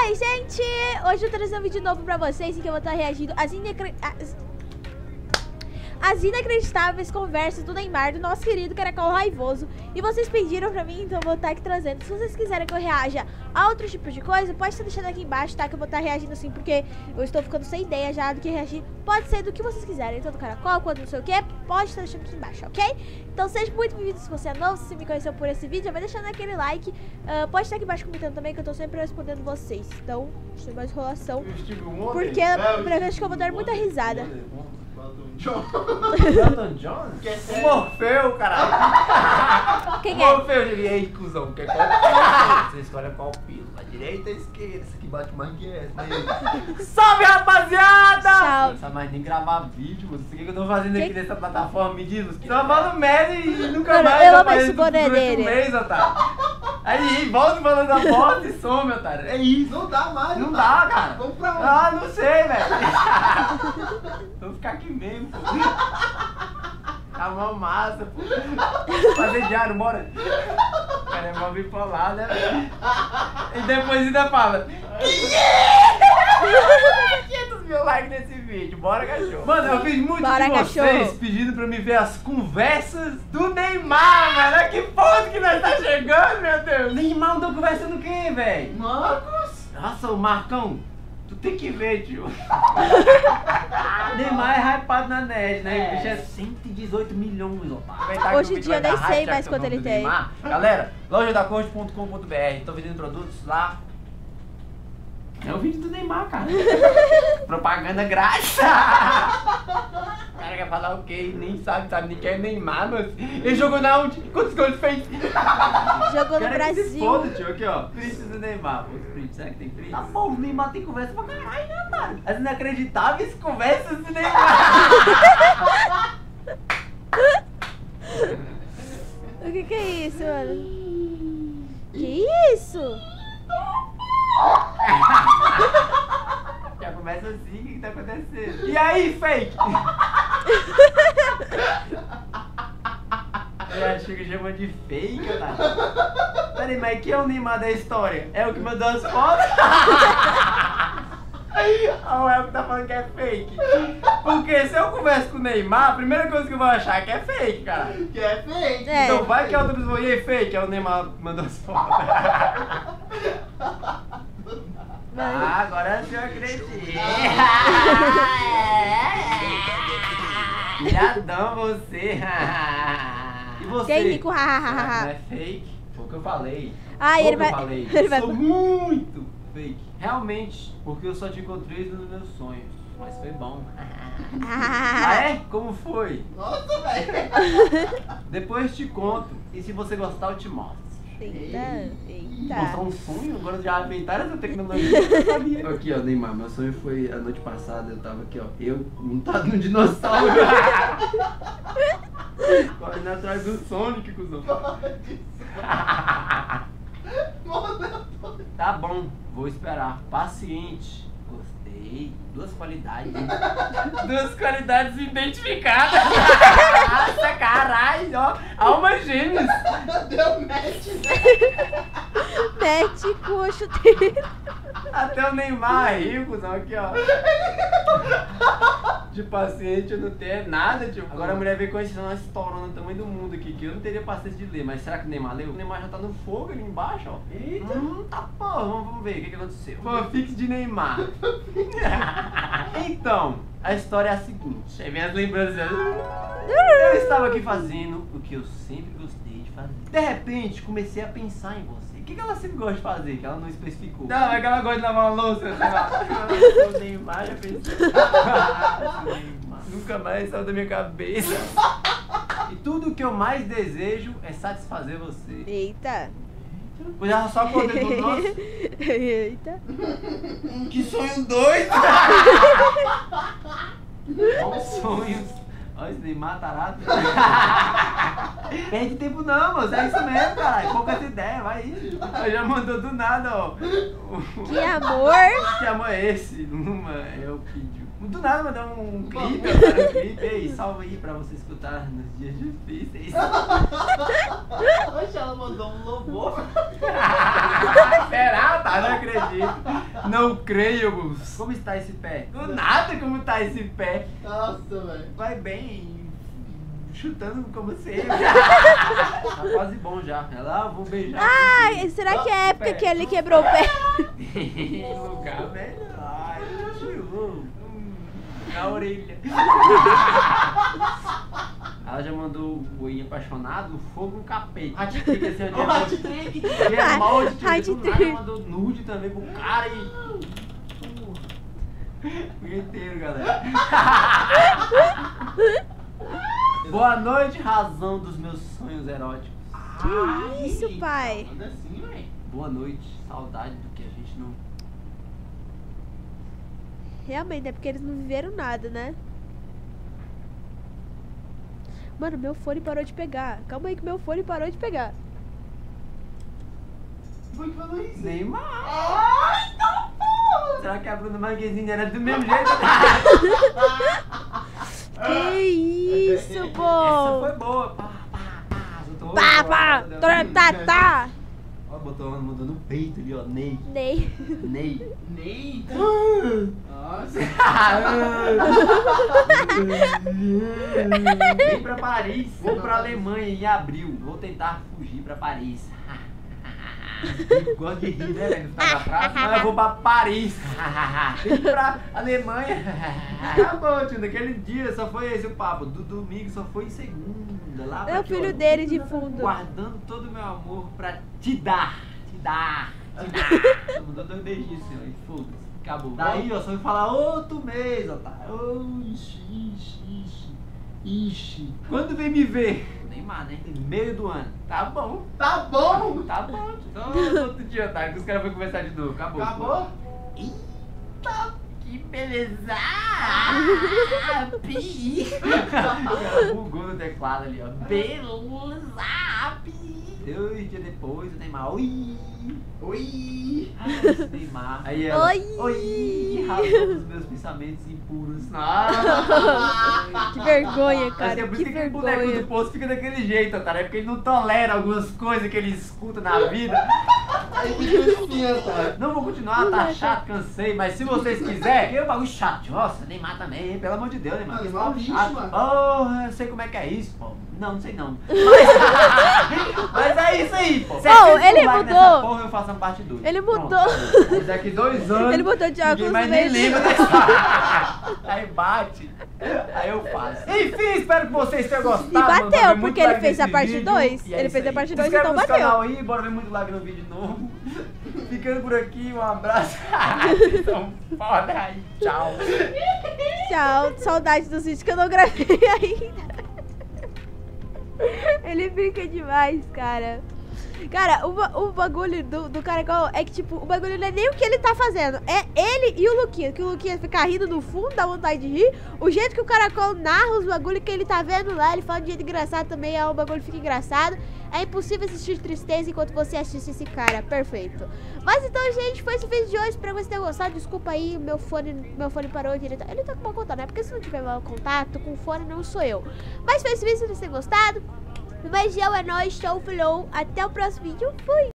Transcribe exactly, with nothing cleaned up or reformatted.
Oi, gente! Hoje eu tô trazendo um vídeo novo pra vocês em que eu vou estar reagindo às, inacre... às inacreditáveis conversas do Neymar, do nosso querido Caracol Raivoso. E vocês pediram pra mim, então eu vou estar aqui trazendo. Se vocês quiserem que eu reaja a outro tipo de coisa, pode estar deixando aqui embaixo, tá? Que eu vou estar reagindo assim, porque eu estou ficando sem ideia já do que reagir. Pode ser do que vocês quiserem, tanto Caracol quanto não sei o que, pode estar deixando aqui embaixo, ok? Então seja muito bem-vindo se você é novo, se você me conheceu por esse vídeo, já vai deixando aquele like. uh, Pode estar aqui embaixo comentando também, que eu tô sempre respondendo vocês. Então, sem mais enrolação, porque é a primeira vez que eu vou dar muita risada. John. Elton John? O Morfeu, caralho. Quem é? Morfeu, eu diria, ei, cuzão, quer qual pílula? Você escolhe qual pílula, a direita ou a esquerda? Essa aqui bate mais que essa. Aí. Salve, rapaziada! Salve. Não sabe mais nem gravar vídeo, mano. O que, que eu tô fazendo Que... aqui nessa plataforma? Me diz, que só falo merda e nunca Mano, mais. eu amo esse boné dele. Um mês, otário. Aí, volta falando a porta e some, otário. É isso. Não dá mais, Não tá? dá, cara. Vamos pra onde? Ah, não sei, velho. Vou ficar aqui mesmo, pô. Tá mó massa, pô. Fazer diário, bora. O cara é mó bipolar, né, velho? E depois ainda fala: quinhentos mil likes nesse vídeo, bora, cachorro. Mano, eu fiz muito Bora, de vocês cachorro. pedindo pra me ver as conversas do Neymar, mano. Olha que ponto que nós tá chegando, meu Deus. Neymar andou conversando o quê, velho? Marcos? Nossa, o Marcão, tu tem que ver, tio. O Neymar é hypado na net, né? O bicho é cento e dezoito milhões, ó. Hoje em dia eu nem sei mais quanto ele tem. Galera, loja da corte ponto com ponto br, tô vendendo produtos lá. É o vídeo do Neymar, cara. Propaganda grátis. O cara quer falar o quê? Nem sabe, sabe nem quem é Neymar, mas ele jogou na onde? Quantos gols fez? Jogou no Cara, que se Brasil. foda, tio. Aqui, ó. Prints do Neymar. Os prints, será que tem prints? Tá bom, o Neymar tem conversa pra caralho, né, mano? As inacreditáveis conversas do Neymar. O que que é isso, mano? Que isso? Já começa assim, o que que tá acontecendo? E aí, fake? Eu acho que chama de fake, tá? Peraí, mas quem é o Neymar da história? É o que mandou as fotos? Ou é o que tá falando que é fake? Porque se eu converso com o Neymar, a primeira coisa que eu vou achar é que é fake, cara. Que é fake. É. Então vai que a outra pessoa, e aí, fake? É o Neymar que mandou as fotos. Ah, agora eu acredito. Viadão você. E você? Tem rico, Será que hahaha. não é fake? Foi o que eu falei. Ah, Foi ele o que eu vai- falei. ele vai- Eu sou muito fake. Realmente, porque eu só te encontrei nos meus sonhos. Mas foi bom. Ah, é? Como foi? Nossa, velho. Depois te conto. E se você gostar, eu te mostro. Eita, Mostrar eita. um sonho? Agora já inventaram essa tecnologia. Eu sabia. Aqui, ó, Neymar, meu sonho foi a noite passada. Eu tava aqui, ó, eu montado num dinossauro. Correndo atrás do Sonic, cuzão. Tá bom, vou esperar. Paciente. Gostei. Duas qualidades. Duas qualidades identificadas. Nossa, caralho, ó. Alma gêmeas. Deu match. Mete com a chuteira. Até o Neymar riu, cuzão, aqui, ó. De paciente eu não tenho nada, tio. Agora a mulher veio conhecendo uma estourona no tamanho do mundo aqui, que eu não teria paciência de ler. Mas será que o Neymar leu? O Neymar já tá no fogo ali embaixo, ó. Eita. Hum, tá porra, vamos, vamos ver o que, que aconteceu. Fanfics de Neymar. Então, a história é a seguinte. Aí vem as lembranças. Eu estava aqui fazendo o que eu sempre gostei de fazer. De repente, comecei a pensar em você. O que, que ela sempre gosta de fazer, que ela não especificou? Não, é que ela gosta de lavar uma louça, sei lá. O Neymar já pensou. Neymar. Nunca mais saiu da minha cabeça. E tudo que eu mais desejo é satisfazer você. Eita. Pois ela só conta do nosso. Eita. Que sonho doido! Bons sonhos. Olha esse Neymar tarado. Perde tempo não, moço. É isso mesmo, caralho. Poucas ideias, vai aí. Eu já mandou do nada, ó. Que amor. Que amor é esse? Luma é o vídeo. Do nada mandar um clipe, eu quero um clipe. Ei, salva aí pra você escutar nos dias difíceis. Oxe, ela mandou um louvor. Será? Tá, não acredito. Não creio, Gus. Como está esse pé? Do nada como está esse pé. Nossa, velho. Vai bem, chutando como sempre. Tá quase bom já. Ela, vou beijar. Ai, será que é a época que ele quebrou o pé? Lugar melhor. Ai, tio. Na orelha. Ela já mandou o Oi apaixonado, fogo no capeta. Hat-trick, assim, Ó, ó. hat-trick. Dia mal de Hat tio, do trick. nada mandou nude também pro cara e... Punheteiro, galera. Boa noite, razão dos meus sonhos eróticos. Que isso, pai? Manda assim, velho. Boa noite, saudade do que a gente não... Realmente, é porque eles não viveram nada, né? Mano, meu fone parou de pegar. Calma aí que meu fone parou de pegar. Foi que falou isso? Neymar. Ai, tá bom. Será que a Bruna Marquezine era do mesmo jeito? Que isso, Essa pô! foi boa. Pá, pá, pá. Botou Pá, pá! Tá, tá, tá! Ó, botou uma, mandou no peito ali, ó. Ney. Ney. Ney. Neita. Nossa. Vem pra Paris. Vou pra Alemanha em abril. Vou tentar fugir pra Paris. Gosto de rir, né, velho? Tá pra trás. Mas eu vou pra Paris. Vem pra Alemanha. Acabou, tio. Naquele dia só foi esse o papo. Do domingo só foi em segunda. Lá É o que filho eu- dele de fundo. Guardando todo o meu amor pra te dar. Te dar. Te dar. Só mudou dois beijinhos, senhor. E foda-se. Acabou. Daí, ó, só vai falar outro mês, otário. Oh, ixi, ixi, ixi. Ixi. Quando vem me ver? Neymar, né? Meio do ano. Tá bom. Tá bom. Tá bom. Só no outro dia, otário, que os caras vão conversar de novo. Acabou. Acabou? Eita, que beleza! Pi! Bugou no teclado ali, ó. Beleza! Pi! Dois dias depois, o Neymar. Oi! Oi. Ai, esse Neymar. Aí ela. Oi! Oi! Razão dos meus pensamentos impuros. Ah! Que vergonha, Acho que cara. é por Que isso que aquele boneco do vergonha. poço fica daquele jeito, otário. É porque ele não tolera algumas coisas que ele escuta na vida. Aí fica assim, tá? Não vou continuar, tá chato, cansei, mas se vocês quiserem, eu bagulho chato. Nossa, Neymar também, pelo amor de Deus, Neymar. Mano, que Neymar é um papo lixo, chato. mano. Oh, eu sei como é que é isso, pô. Não, não sei não. Mas, mas é isso aí, pô. Oh, setenta ele likes mudou. nessa porra, eu faço a parte dois. Ele Pronto, mudou. acabou. Daqui dois anos. Ele botou de óculos ninguém mais nem mesmo. lembra dessa. Aí bate. Aí eu faço. Enfim, espero que vocês tenham gostado. E bateu, mano. Vai ver muito porque ele like fez a nesse parte vídeo. dois. E é Ele isso fez a aí. parte Se dois, inscreve então nesse bateu. canal aí, bora ver muito like no vídeo novo. Ficando por aqui, um abraço. Vocês são foda aí. Tchau. Tchau. Saudade dos vídeos que eu não gravei ainda. Ele brinca demais, cara. Cara, o, ba- o bagulho do, do caracol é que, tipo, o bagulho não é nem o que ele tá fazendo. É ele e o Luquinhas. Que o Luquinhas fica rindo no fundo, dá vontade de rir. O jeito que o caracol narra os bagulhos que ele tá vendo lá, ele fala de jeito engraçado também, é o bagulho fica engraçado. É impossível assistir tristeza enquanto você assiste esse cara. Perfeito. Mas então, gente, foi esse vídeo de hoje. Espero que vocês tenham gostado. Desculpa aí, meu fone, meu fone parou de... Ele tá, ele tá com mau contato, né? Porque se não tiver mau contato, com o fone não sou eu. Mas foi esse vídeo, se vocês tenham gostado. Um beijão, é nóis, show, falou. Até o próximo vídeo. Fui!